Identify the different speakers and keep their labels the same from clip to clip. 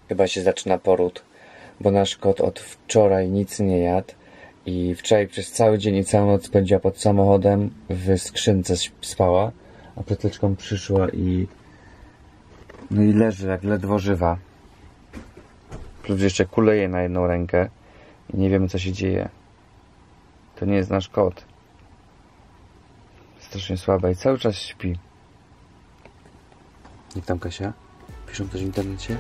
Speaker 1: Chyba się zaczyna poród, bo nasz kot od wczoraj nic nie jadł i wczoraj przez cały dzień i całą noc spędziła pod samochodem, w skrzynce spała, a przed chwileczką przyszła i no i leży jak ledwo żywa. Plus jeszcze kuleje na jedną rękę i nie wiemy, co się dzieje. To nie jest nasz kot. Strasznie słaba i cały czas śpi. Jak tam, Kasia? Piszą coś w internecie?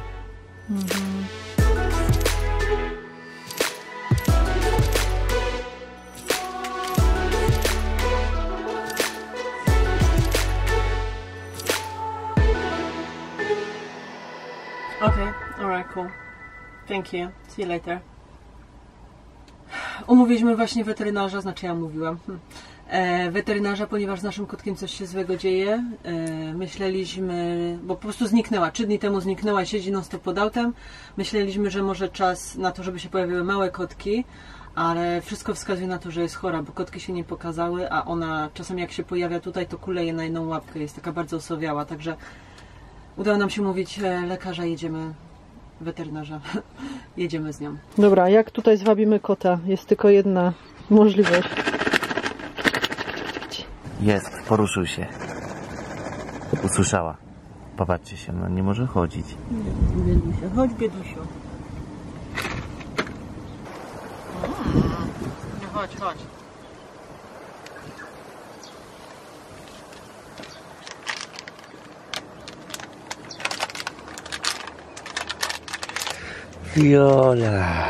Speaker 2: Okay, alright, cool. Thank you. See you later. Umówiliśmy właśnie weterynarza, znaczy ja mówiłam. Weterynarza, ponieważ z naszym kotkiem coś się złego dzieje. Myśleliśmy, bo po prostu zniknęła. 3 dni temu zniknęła i siedzi non stop pod autem. Myśleliśmy, że może czas na to, żeby się pojawiły małe kotki, ale wszystko wskazuje na to, że jest chora, bo kotki się nie pokazały, a ona czasem jak się pojawia tutaj, to kuleje na jedną łapkę. Jest taka bardzo osowiała, także udało nam się mówić lekarza, jedziemy, weterynarza, jedziemy z nią. Dobra, jak tutaj zwabimy kota? Jest tylko jedna możliwość.
Speaker 3: Jest, poruszył się. Usłyszała. Popatrzcie się, no nie może chodzić.
Speaker 2: Biedusia, chodź biedusiu. Chodź, chodź.
Speaker 3: Viola.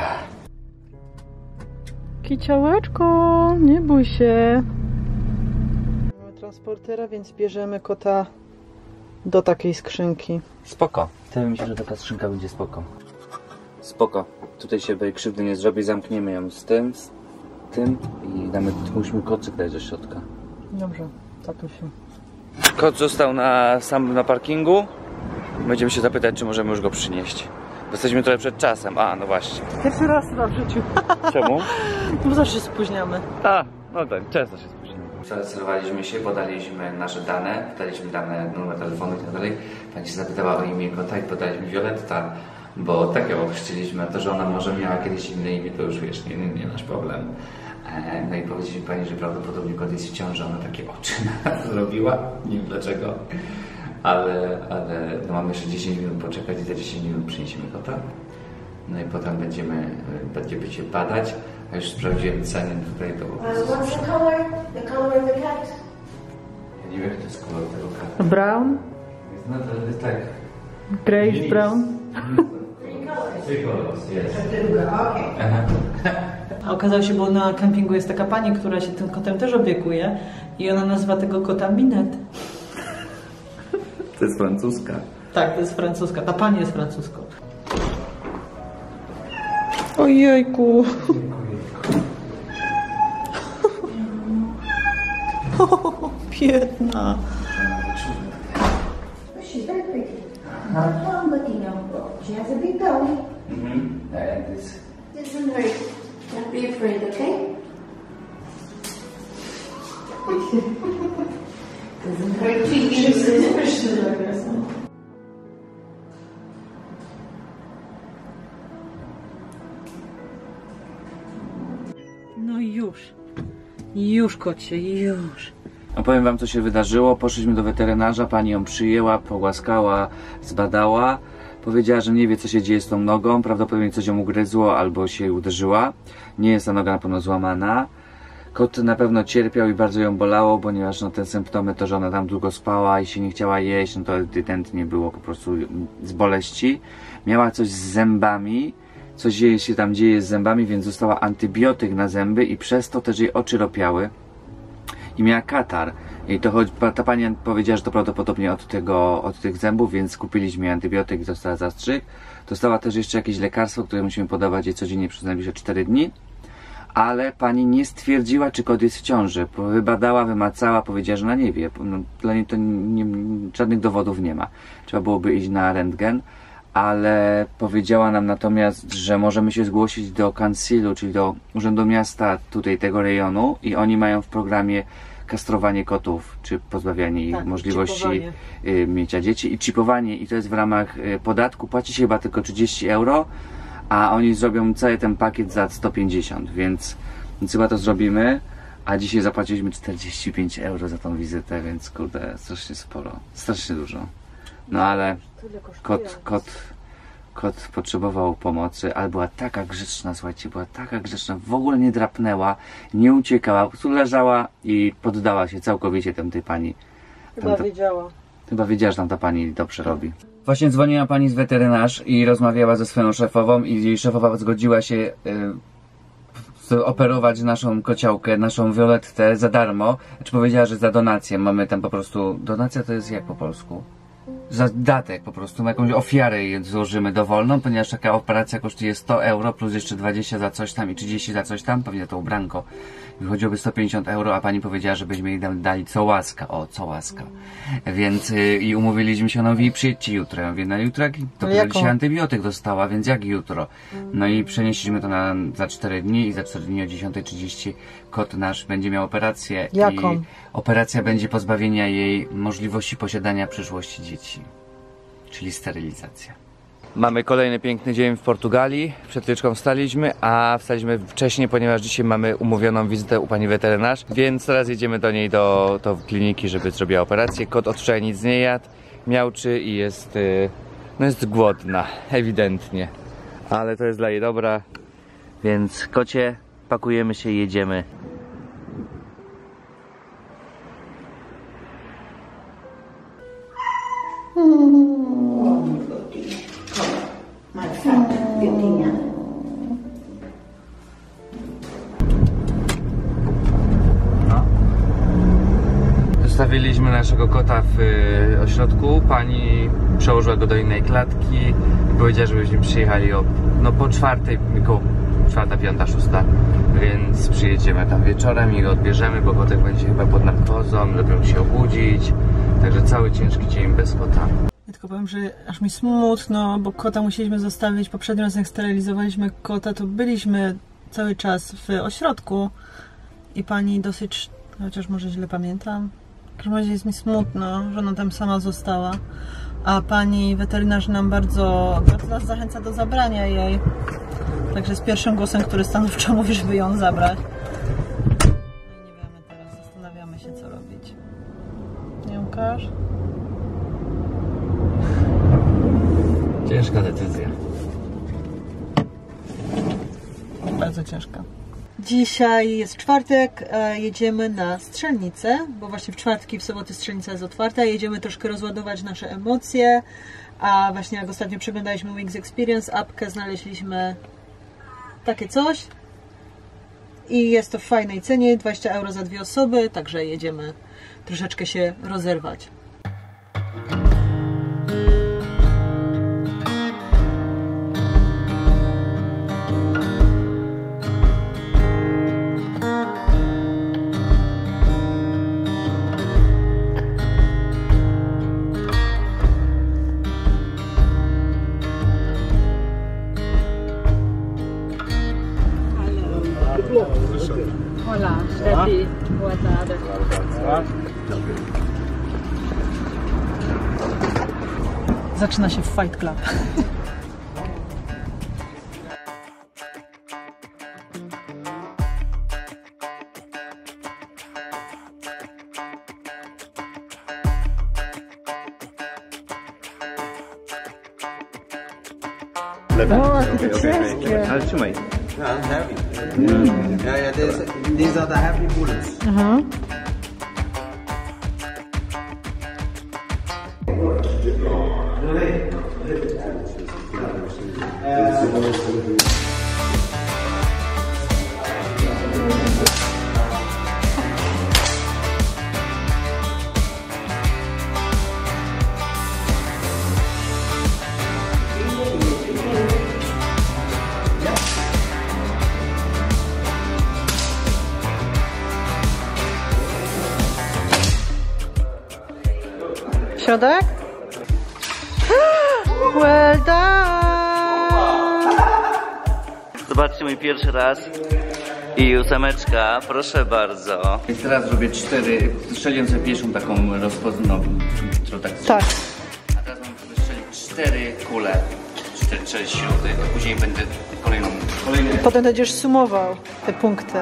Speaker 2: Kiciołeczko, nie bój się. Mamy transportera, więc bierzemy kota do takiej skrzynki.
Speaker 1: Spoko. Wydaje mi się, że taka skrzynka będzie spoko. Spoko. Tutaj się krzywdy nie zrobi, zamkniemy ją z tym i musimy kocyk dać do środka.
Speaker 2: Dobrze, tatusiu.
Speaker 1: Kot został sam na parkingu. Będziemy się zapytać, czy możemy już go przynieść. Jesteśmy trochę przed czasem. A, no właśnie.
Speaker 2: Pierwszy raz chyba w życiu.
Speaker 1: Czemu?
Speaker 2: Bo zawsze się spóźniamy.
Speaker 1: A, no tak, często się spóźnimy. Zarezerwowaliśmy się, podaliśmy nasze dane, podaliśmy dane, numer telefonu i tak dalej. Pani się zapytała o imię kota i podaliśmy Violetta, bo tak ją ochrzciliśmy, a to, że ona może miała kiedyś inne imię, to już wiesz, nie nasz problem. No i powiedzieliśmy pani, że prawdopodobnie kot jest w ciąży, ona takie oczy zrobiła, nie wiem dlaczego. Ale no mamy jeszcze 10 minut poczekać i za 10 minut przyniesiemy kota. No i potem będziemy się badać. A już sprawdziłem ceny tutaj to...
Speaker 4: What's the color? The color of the cat?
Speaker 1: Ja nie wiem, jaki to jest kolor tego kata.
Speaker 2: Brown?
Speaker 1: No to jest tak...
Speaker 2: Grayish brown?
Speaker 1: Three colors, yes.
Speaker 2: A okazało się, bo na kempingu jest taka pani, która się tym kotem też opiekuje i ona nazywa tego kota Minette.
Speaker 1: To jest francuska.
Speaker 2: Tak, to jest francuska. Ta pani jest francuską. Ojejku. O, biedna.
Speaker 4: She's very pretty. Long looking elbow. She has a big belly. Doesn't hurt. Don't be afraid, okay? Doesn't hurt to use.
Speaker 2: No już. Już, kocie, już.
Speaker 1: Opowiem wam, co się wydarzyło. Poszliśmy do weterynarza, pani ją przyjęła, pogłaskała, zbadała. Powiedziała, że nie wie, co się dzieje z tą nogą. Prawdopodobnie coś ją ugryzło albo się uderzyła. Nie jest ta noga na pewno złamana. Kot na pewno cierpiał i bardzo ją bolało, ponieważ no, te symptomy to, że ona tam długo spała i się nie chciała jeść, no to ewidentnie było po prostu z boleści. Miała coś z zębami. Coś się tam dzieje z zębami, więc dostała antybiotyk na zęby i przez to też jej oczy ropiały. I miała katar. I to ta pani powiedziała, że to prawdopodobnie od tych zębów, więc kupiliśmy jej antybiotyk i dostała zastrzyk. Dostała też jeszcze jakieś lekarstwo, które musimy podawać jej codziennie przez najbliższe 4 dni. Ale pani nie stwierdziła, czy kot jest w ciąży. Wybadała, wymacała, powiedziała, że ona nie wie. No, dla niej to żadnych dowodów nie ma. Trzeba byłoby iść na rentgen. Ale powiedziała nam natomiast, że możemy się zgłosić do Kansilu, czyli do Urzędu Miasta tutaj tego rejonu i oni mają w programie kastrowanie kotów, czy pozbawianie ich
Speaker 2: Tak,
Speaker 1: możliwości
Speaker 2: chipowanie.
Speaker 1: mienia dzieci i chipowanie, i to jest w ramach podatku, płaci się chyba tylko 30 euro, a oni zrobią cały ten pakiet za 150, więc chyba to zrobimy, a dzisiaj zapłaciliśmy 45 euro za tą wizytę, więc kurde, strasznie sporo, strasznie dużo. No ale kot potrzebował pomocy, ale była taka grzeczna, słuchajcie, była taka grzeczna, w ogóle nie drapnęła, nie uciekała, po prostu leżała i poddała się całkowicie tej pani. Chyba wiedziała, że tam ta pani dobrze robi. Właśnie dzwoniła pani z weterynarz i rozmawiała ze swoją szefową i jej szefowa zgodziła się operować naszą kociałkę, naszą Violettę za darmo. Znaczy powiedziała, że za donację. Mamy tam po prostu... Donacja to jest jak po polsku? Za datek po prostu, jakąś ofiarę jej złożymy dowolną, ponieważ taka operacja kosztuje 100 euro plus jeszcze 20 za coś tam i 30 za coś tam, pewnie to ubranko. Wychodziłoby 150 euro, a pani powiedziała, żebyśmy jej dali co łaska, co łaska. Więc i umówiliśmy się, ona mówi, przyjedźcie jutro. Ja mówię, no jutro, to dzisiaj antybiotyk dostała, więc jak jutro? No i przenieśliśmy to za 4 dni i za 4 dni o 10:30 kot nasz będzie miał operację.
Speaker 2: Jaką?
Speaker 1: I operacja będzie pozbawienia jej możliwości posiadania przyszłości dzieci. Czyli sterylizacja. Mamy kolejny piękny dzień w Portugalii. Przed chwileczką wstaliśmy, a wstaliśmy wcześniej, ponieważ dzisiaj mamy umówioną wizytę u pani weterynarz, więc teraz jedziemy do niej do kliniki, żeby zrobiła operację. Kot od wczoraj nic nie jadł, miauczy i jest głodna, ewidentnie. Ale to jest dla jej dobra, więc kocie, pakujemy się i jedziemy. Zostawiliśmy naszego kota w ośrodku, pani przełożyła go do innej klatki i powiedziała, żebyśmy przyjechali po 4, około 4, 5, 6, więc przyjedziemy tam wieczorem i go odbierzemy, bo kotek będzie chyba pod narkozą, lepiej się obudzić, także cały ciężki dzień bez kota.
Speaker 2: Ja tylko powiem, że aż mi smutno, bo kota musieliśmy zostawić. Poprzednim razem jak sterylizowaliśmy kota, to byliśmy cały czas w ośrodku i pani dosyć, chociaż może źle pamiętam, w każdym razie jest mi smutno, że ona tam sama została, a pani weterynarz nam bardzo nas zachęca do zabrania jej. Także z pierwszym głosem, który stanowczo mówi, żeby ją zabrać. No i nie wiemy teraz, zastanawiamy się, co robić. Nie, Łukasz?
Speaker 1: Ciężka decyzja.
Speaker 2: Bardzo ciężka. Dzisiaj jest czwartek, jedziemy na strzelnicę, bo właśnie w czwartki, w soboty strzelnica jest otwarta. Jedziemy troszkę rozładować nasze emocje, a właśnie jak ostatnio przeglądaliśmy Wings Experience, apkę, znaleźliśmy takie coś i jest to w fajnej cenie, 20 euro za 2 osoby, także jedziemy troszeczkę się rozerwać.
Speaker 5: Olá, Steffi. Boa tarde.
Speaker 2: Zaczyna się Fight Club.
Speaker 5: O, jakie to ciężkie.
Speaker 1: Ale trzymaj.
Speaker 6: Heavy. Yeah, these are the heavy bullets.
Speaker 2: Aha. Środek? Well done!
Speaker 3: Zobaczcie mój pierwszy raz.
Speaker 1: I 8, proszę bardzo. I teraz robię 4, strzeliłem sobie pierwszą taką rozpoznawą,
Speaker 2: Tak.
Speaker 1: A teraz mam strzelić 4 kule, 4 śruty, a później będę kolejne.
Speaker 2: Potem będziesz sumował te punkty.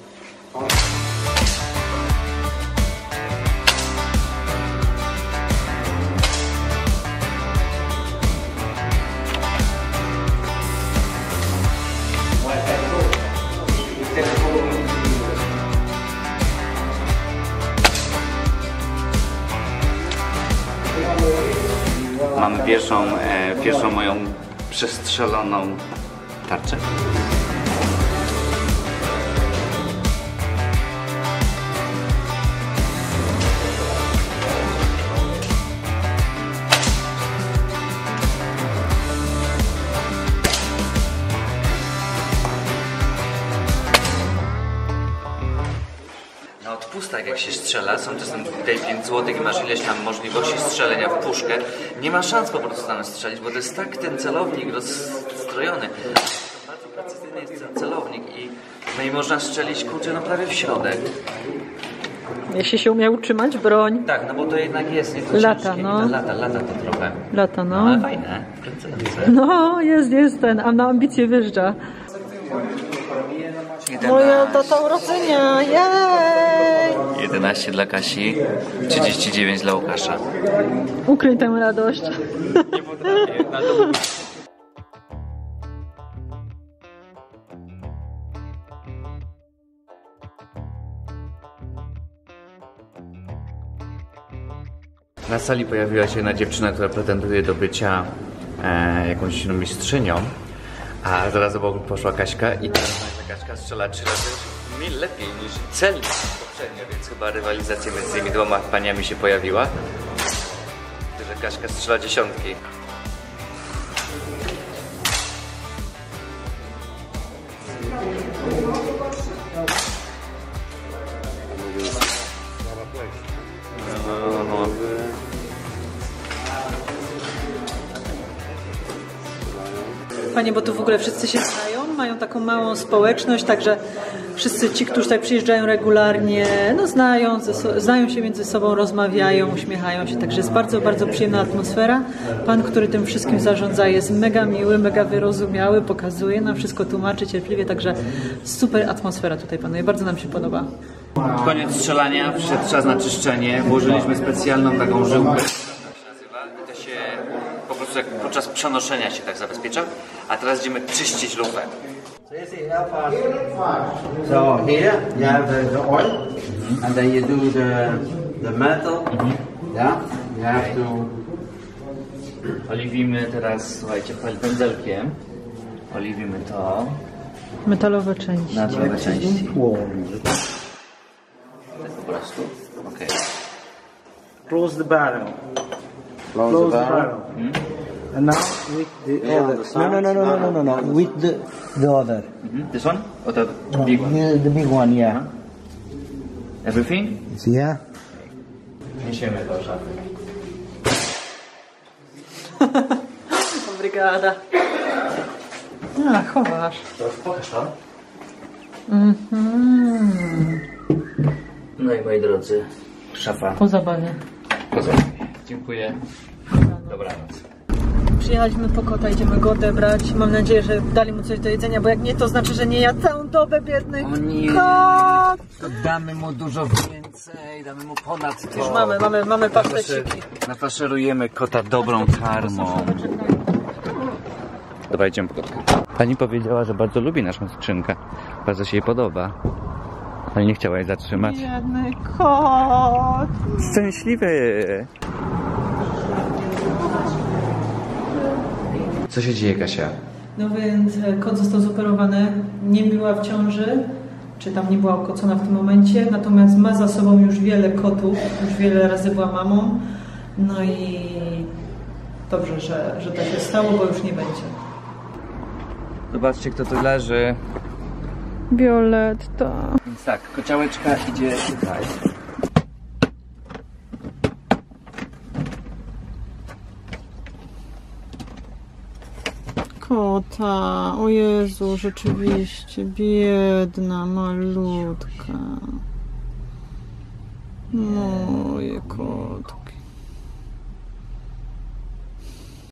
Speaker 1: Mamy pierwszą moją przestrzeloną tarczę. Na odpustach jak się strzela, są czasem tutaj 5 zł i masz ileś tam możliwości strzelenia w puszkę, nie ma szans po prostu tam strzelić, bo to jest tak ten celownik rozstrojony. Bardzo precyzyjny jest ten celownik i można strzelić, kurczę, no prawie w środek.
Speaker 2: Jeśli się umie utrzymać broń.
Speaker 1: Tak, no bo to jednak jest nie to
Speaker 2: Lata,
Speaker 1: ciężkie,
Speaker 2: no.
Speaker 1: Lata to trochę.
Speaker 2: Lata, no.
Speaker 1: Ale fajne, kręcające.
Speaker 2: No, jest ten, a na ambicje wyjeżdża. Moja data urodzenia, jej!
Speaker 1: 11 dla Kasi, 39 dla Łukasza.
Speaker 2: Ukryj tę radość.
Speaker 1: Nie potrafię, na to... Na sali pojawiła się jedna dziewczyna, która pretenduje do bycia jakąś mistrzynią, a zaraz obok poszła Kaśka i ta Kaśka strzela 3 razy mil lepiej niż celnie poprzednio, więc chyba rywalizacja między tymi dwoma paniami się pojawiła, że Kaśka strzela 10.
Speaker 2: Fajnie, bo tu w ogóle wszyscy się znają, mają taką małą społeczność, także wszyscy ci, którzy tutaj przyjeżdżają regularnie, no znają się między sobą, rozmawiają, uśmiechają się, także jest bardzo, bardzo przyjemna atmosfera. Pan, który tym wszystkim zarządza, jest mega miły, mega wyrozumiały, pokazuje nam wszystko, tłumaczy cierpliwie, także super atmosfera tutaj panuje, bardzo nam się podoba.
Speaker 1: Koniec strzelania, przyszedł czas na czyszczenie, włożyliśmy specjalną taką żyłkę, tak się nazywa, i to się po prostu jak podczas przenoszenia się tak zabezpiecza, a teraz będziemy czyścić lufę.
Speaker 6: So here you have the oil, and then you do the metal. Yeah, you have to.
Speaker 1: Oliwimy teraz, słuchajcie, pędzelkiem. Oliwimy to.
Speaker 2: Metalowe części.
Speaker 1: Metalowe części. Tak po prostu. Okay.
Speaker 6: Close the barrel. Close the barrel. And now with the other.
Speaker 3: No. With the other.
Speaker 1: This one? Or the big one?
Speaker 3: Yeah, the big one, yeah.
Speaker 1: Everything?
Speaker 3: Yeah.
Speaker 1: Niesiemy do szafy.
Speaker 2: Brygada. A, chowasz.
Speaker 1: Teraz pokaż to. No i moi drodzy, szafa.
Speaker 2: Po zabawie.
Speaker 1: Dziękuję. Dobranoc.
Speaker 2: Przyjechaliśmy po kota, idziemy go odebrać. Mam nadzieję, że dali mu coś do jedzenia, bo jak nie, to znaczy, że nie jadł całą dobę, biedny
Speaker 1: O nie.
Speaker 2: kot.
Speaker 1: To damy mu dużo więcej, damy mu ponad to.
Speaker 2: Już mamy paszteciki.
Speaker 1: Nafaszerujemy kota dobrą karmą. Dobra, idziemy po kotka. Pani powiedziała, że bardzo lubi naszą skrzynkę. Bardzo się jej podoba. Ale nie chciała jej zatrzymać.
Speaker 2: Biedny kot.
Speaker 1: Szczęśliwy! Co się dzieje, Kasia?
Speaker 2: No więc kot został zoperowany, nie była w ciąży, czy tam nie była okocona w tym momencie, natomiast ma za sobą już wiele kotów, już wiele razy była mamą, no i dobrze, że to się stało, bo już nie będzie.
Speaker 1: Zobaczcie, kto tu leży.
Speaker 2: Violetta.
Speaker 1: Więc tak, kociołeczka idzie tutaj.
Speaker 2: kota. O Jezu, rzeczywiście, biedna, malutka. Moje kotko.